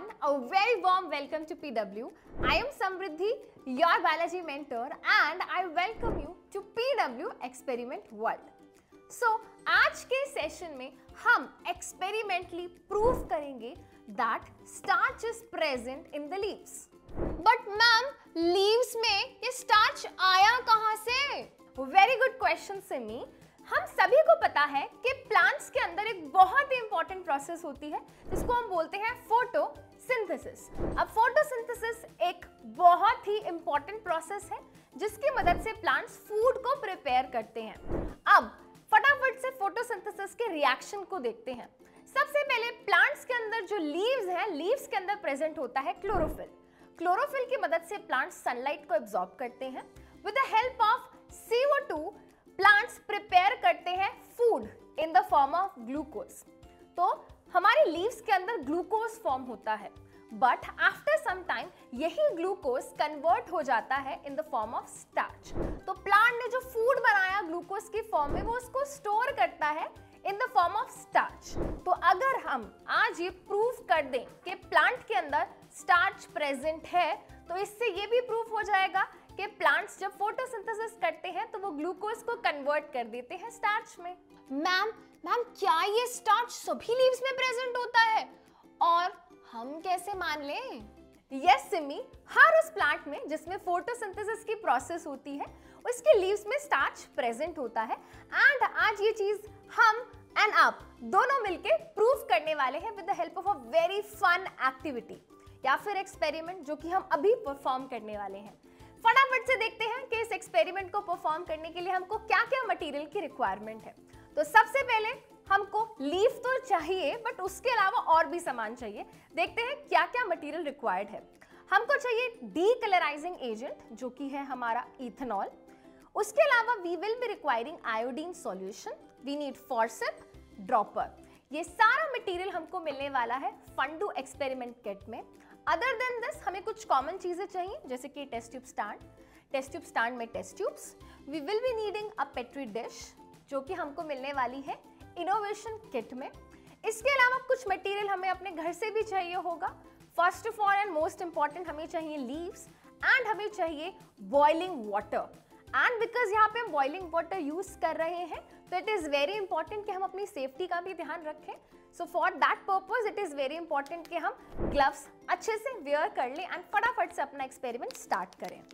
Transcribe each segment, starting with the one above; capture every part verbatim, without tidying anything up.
everyone, a very warm welcome to P W. I am Samriddhi, your biology mentor, and I welcome you to P W Experiment World. So, आज के session में हम experimentally prove करेंगे that starch is present in the leaves. But ma'am, leaves में ये starch आया कहाँ से? Very good question Simi. हम सभी को पता है कि प्लांट्स के अंदर एक बहुत ही इंपॉर्टेंट प्रोसेस होती है जिसको हम बोलते हैं फोटोसिंथेसिस। अब फोटोसिंथेसिस एक बहुत ही इंपॉर्टेंट प्रोसेस है जिसकी मदद से प्लांट्स फूड को प्रिपेयर करते हैं। अब फटाफट से फोटोसिंथेसिस के रिएक्शन को देखते हैं। सबसे पहले प्लांट्स के अंदर जो लीव्स हैं, लीव्स के अंदर प्रेजेंट होता है क्लोरोफिल। क्लोरोफिल की मदद से प्लांट्स सनलाइट को एब्जॉर्ब करते हैं। With the help of C O two plants prepare करते हैं food in the form of glucose. तो हमारे लीव्स के अंदर ग्लूकोज फॉर्म होता है, बट आफ्टर सम टाइम यही ग्लूकोज कन्वर्ट हो जाता है in the form of starch. तो प्लांट ने जो फूड बनाया ग्लूकोज की फॉर्म में, वो उसको स्टोर करता है in the form of starch. तो अगर हम आज ये प्रूव कर दें कि प्लांट के अंदर स्टार्च प्रेजेंट है, तो इससे ये भी प्रूफ हो जाएगा कि प्लांट्स जब फोटोसिंथेसिस करते हैं तो वो ग्लूकोज को कन्वर्ट कर देते हैं स्टार्च में। मैम मैम क्या ये स्टार्च सभी लीव्स में प्रेजेंट होता है और हम कैसे मान लें? यस सिमी, हर उस प्लांट में जिसमें फोटोसिंथेसिस की प्रोसेस होती है उसके लीव्स में स्टार्च प्रेजेंट होता है। एंड आज ये चीज हम एंड आप दोनों मिलके प्रूव करने वाले हैं with the help of a very fun activity या फिर एक्सपेरिमेंट जो कि हम अभी परफॉर्म करने वाले हैं। फटाफट से देखते हैं कि इस एक्सपेरिमेंट को परफॉर्म करने के लिए हमको क्या क्या मटेरियल की रिक्वायरमेंट है। तो सबसे पहले हमको लीफ तो चाहिए, बट उसके अलावा और भी सामान चाहिए। देखते हैं क्या क्या मटेरियल रिक्वायर्ड है। हमको चाहिए डीकलराइजिंग एजेंट जो कि है हमारा इथेनॉल। उसके अलावा we will be requiring iodine solution, we need forceps, dropper. ये सारा मटेरियल हमको मिलने वाला है फंडू एक्सपेरिमेंट किट में। अदर देन दिस हमें कुछ कॉमन चीजें चाहिए जैसे कि test tube stand, test tube stand में test tubes. We will be needing a petri dish जो कि हमको मिलने वाली है इनोवेशन किट में। इसके अलावा कुछ मटेरियल हमें अपने घर से भी चाहिए होगा। First of all and most important हमें चाहिए लीव्स एंड हमें चाहिए बॉइलिंग वाटर। एंड बिकॉज यहाँ पे हम बॉइलिंग वाटर यूज कर रहे हैं तो इट इज वेरी इंपॉर्टेंट कि हम अपनी सेफ्टी का भी ध्यान रखें। So for that purpose it is very important कि हम ग्लव्स अच्छे से वेयर कर लें एंड फटाफट से अपना एक्सपेरिमेंट स्टार्ट करें।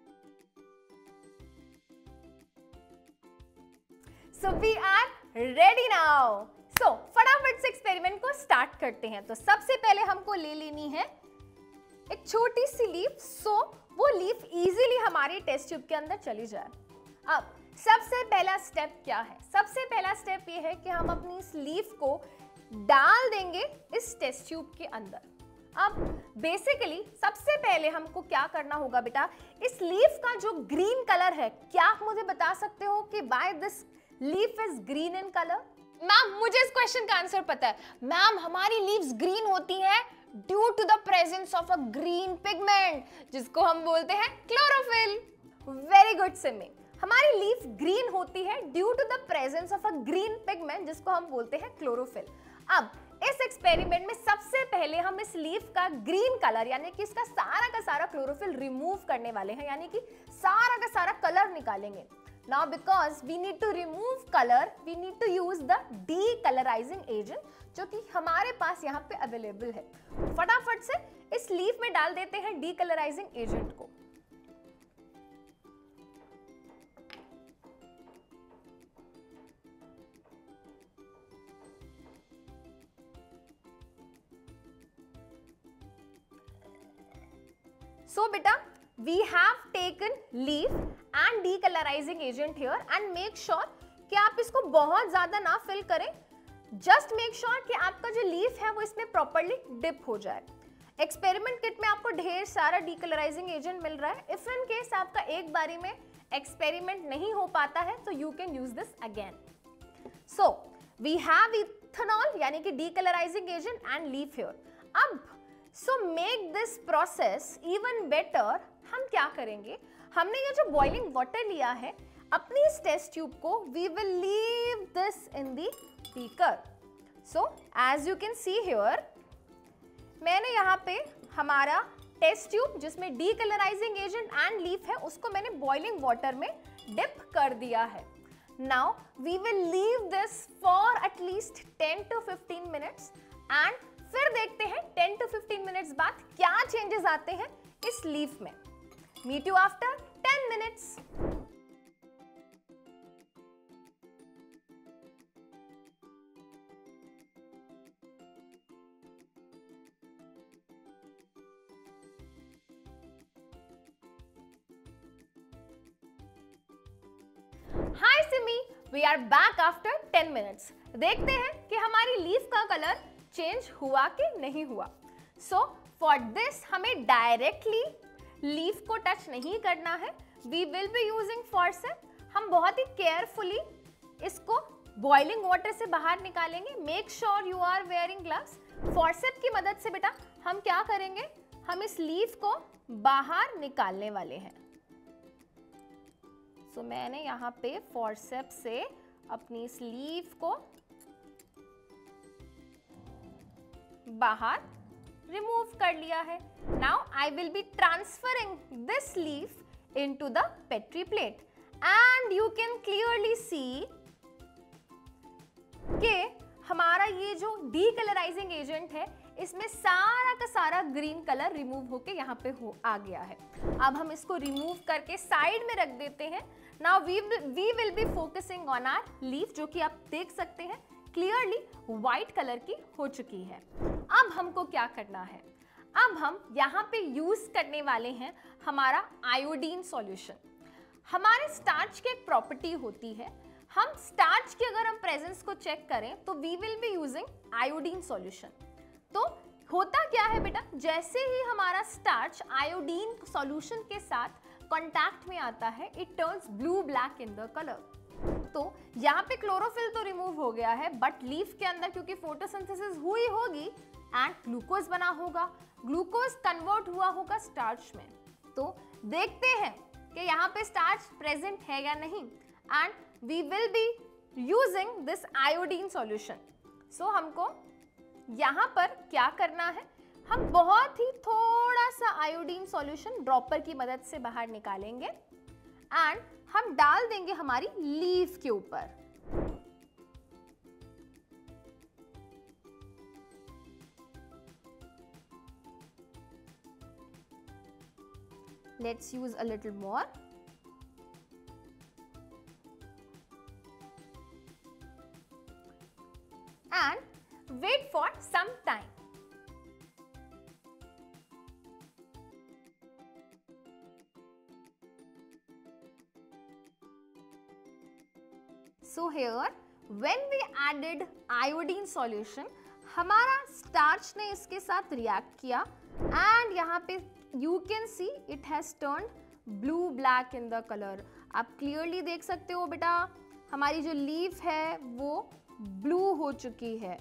So we are ready now. So फटाफट से एक्सपेरिमेंट को स्टार्ट करते हैं। तो सबसे पहले हमको ले लेनी है एक छोटी सी लीफ, सो वो लीफ इजीली हमारी टेस्ट ट्यूब के अंदर चली जाए। अब सबसे पहला स्टेप क्या है? सबसे पहला स्टेप ये है कि हम अपनी इस लीफ को डाल देंगे इस टेस्ट ट्यूब के अंदर। अब बेसिकली सबसे पहले हमको क्या करना होगा बेटा, इस लीफ का जो ग्रीन कलर है, क्या आप मुझे बता सकते हो कि why this leaf is green in colour? Ma'am मुझे इस क्वेश्चन का आंसर पता है। मैम हमारी लीव्स ग्रीन होती है due to the presence of a green pigment जिसको हम बोलते हैं क्लोरोफिल। वेरी गुड सिमी, हमारी लीफ ग्रीन होती है due to the presence of a green pigment जिसको हम बोलते हैं क्लोरोफिल। अब इस एक्सपेरिमेंट में सबसे पहले हम इस लीफ का ग्रीन कलर यानी कि इसका सारा का सारा क्लोरोफिल रिमूव करने वाले हैं, यानी कि सारा का सारा कलर निकालेंगे। Now because we need to remove color, we need to use the decolorizing agent जो कि हमारे पास यहाँ पे अवेलेबल है। फटाफट से इस लीफ में डाल देते हैं decolorizing agent को। So बेटा, we have taken leaf and decolorizing agent here and make sure कि आप इसको बहुत ज्यादा ना फिल करें। just make sure कि आपका जो लीफ है वो इसमें properly dip हो जाए। एक्सपेरिमेंट किट में आपको ढेर सारा decolorizing agent मिल रहा है। if in case आपका एक बारी में एक्सपेरिमेंट नहीं हो पाता है तो you can use this again। so we have ethanol यानी कि decolorizing agent and leaf here। अब so make this process even better, हम क्या करेंगे, हमने ये जो बॉइलिंग वाटर लिया है अपनी इस टेस्ट ट्यूब को we will leave this in the beaker। so as you can see here मैंने यहाँ पे हमारा टेस्ट ट्यूब जिसमें डीकलराइजिंग एजेंट एंड लीफ है उसको मैंने बॉइलिंग वाटर में डिप कर दिया है। Now we will leave this for at least ten to fifteen minutes and फिर देखते हैं टेन टू फिफ्टीन मिनट्स बाद क्या चेंजेस आते हैं इस लीफ में। Meet you after ten minutes. Hi Simi, we are back after ten minutes. देखते हैं कि हमारी लीफ का कलर चेंज हुआ कि नहीं हुआ। सो फॉर दिस हमें डायरेक्टली लीफ को टच नहीं करना है, we will be using forceps. हम बहुत ही केयरफुली इसको बॉइलिंग वाटर से बाहर निकालेंगे। Make sure you are wearing gloves. Forceps की मदद से बेटा हम क्या करेंगे, हम इस लीफ को बाहर निकालने वाले हैं। सो so, मैंने यहाँ पे फॉर्सेप से अपनी इस लीफ को बाहर रिमूव कर लिया है। Now I will be transferring this leaf into the petri plate and you can clearly see कि हमारा ये जो डीकलराइजिंग एजेंट है इसमें सारा का सारा ग्रीन कलर रिमूव होके यहाँ पे हो आ गया है। अब हम इसको रिमूव करके साइड में रख देते हैं। Now we we will be focusing on our leaf, जो कि आप देख सकते हैं क्लियरली व्हाइट कलर की हो चुकी है। अब हमको क्या करना है, अब हम यहाँ पे यूज करने वाले हैं हमारा आयोडीन सॉल्यूशन। हमारे स्टार्च की एक प्रॉपर्टी होती है, हम स्टार्च की अगर हम प्रेजेंस को चेक करें तो we will be using iodine solution. तो होता क्या है बेटा, जैसे ही हमारा स्टार्च आयोडीन सॉल्यूशन के साथ कांटेक्ट में आता है it turns blue black in the colour. तो यहाँ पे क्लोरोफिल तो रिमूव हो गया है, बट लीफ के अंदर क्योंकि फोटोसिंथेसिस हुई होगी एंड ग्लूकोज बना होगा, ग्लूकोज कन्वर्ट हुआ होगा स्टार्च में। तो देखते हैं कि यहाँ पे स्टार्च प्रेजेंट है या नहीं and we will be using this iodine solution. So हमको यहाँ पर क्या करना है, हम बहुत ही थोड़ा सा आयोडीन सॉल्यूशन ड्रॉपर की मदद से बाहर निकालेंगे एंड हम डाल देंगे हमारी लीफ के ऊपर। Let's use a little more. And wait for some time. So here, when we added iodine solution, हमारा स्टार्च ने इसके साथ रिएक्ट किया एंड यहाँ पे you can see it has turned blue black in the color. आप clearly देख सकते हो बेटा, हमारी जो लीफ है वो ब्लू हो चुकी है।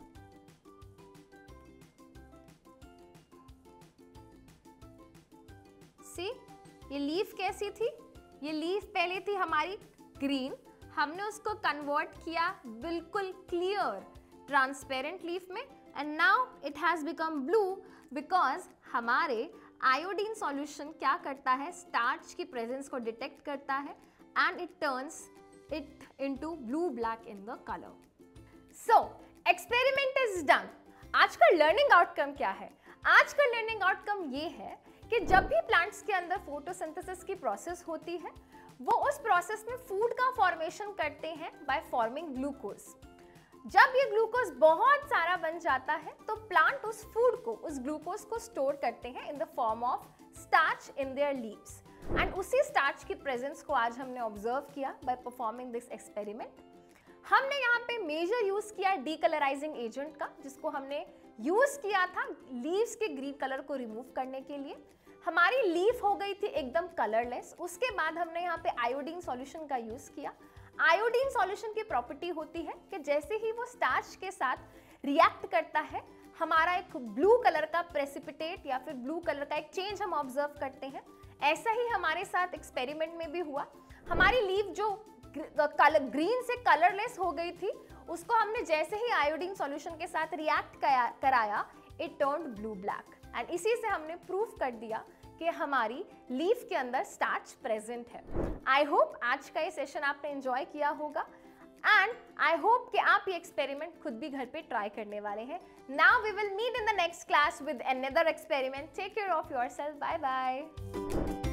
सी, ये लीफ कैसी थी, ये लीफ पहले थी हमारी ग्रीन, हमने उसको कन्वर्ट किया बिल्कुल क्लियर ट्रांसपेरेंट लीफ में and now it has become blue because हमारे आयोडीन सॉल्यूशन क्या करता है, स्टार्च की प्रेजेंस को डिटेक्ट करता है and it turns it into blue black in the colour. So experiment is done. आज का लर्निंग आउटकम क्या है? आज का लर्निंग आउटकम ये है कि जब भी प्लांट्स के अंदर फोटोसिंथेसिस की प्रोसेस होती है वो उस प्रोसेस में फूड का फॉर्मेशन करते हैं बाय फॉर्मिंग ग्लूकोज। जब ये ग्लूकोज बहुत सारा बन जाता है तो प्लांट उस फूड को, उस ग्लूकोज को स्टोर करते हैं in the form of starch in their leaves and उसी स्टार्च की प्रेजेंस को आज हमने ऑब्जर्व किया बाय परफॉर्मिंग दिस एक्सपेरिमेंट। हमने यहाँ पे मेजर यूज किया डीकलराइजिंग एजेंट का, जिसको हमने यूज किया था लीव्स के ग्रीन कलर को रिमूव करने के लिए। हमारी लीफ हो गई थी एकदम कलरलेस। उसके बाद हमने यहाँ पे आयोडीन सॉल्यूशन का यूज किया। आयोडीन सॉल्यूशन की प्रॉपर्टी होती है कि जैसे ही वो स्टार्च के साथ रिएक्ट करता है हमारा एक ब्लू कलर का प्रेसिपिटेट या फिर ब्लू कलर का एक चेंज हम ऑब्जर्व करते हैं। ऐसा ही हमारे साथ एक्सपेरिमेंट में भी हुआ। हमारी लीफ जो कलर ग्रीन से कलरलेस हो गई थी उसको हमने जैसे ही आयोडीन सॉल्यूशन के साथ रिएक्ट कराया it turned blue black. And इसी से हमने प्रूव कर दिया कि हमारी लीफ के अंदर स्टार्च प्रेजेंट है। आई होप आज का ये सेशन आपने एंजॉय किया होगा एंड आई होप कि आप ये एक्सपेरिमेंट खुद भी घर पे ट्राई करने वाले हैं। Now we will meet in the next class with another experiment. Take care of yourself. Bye bye.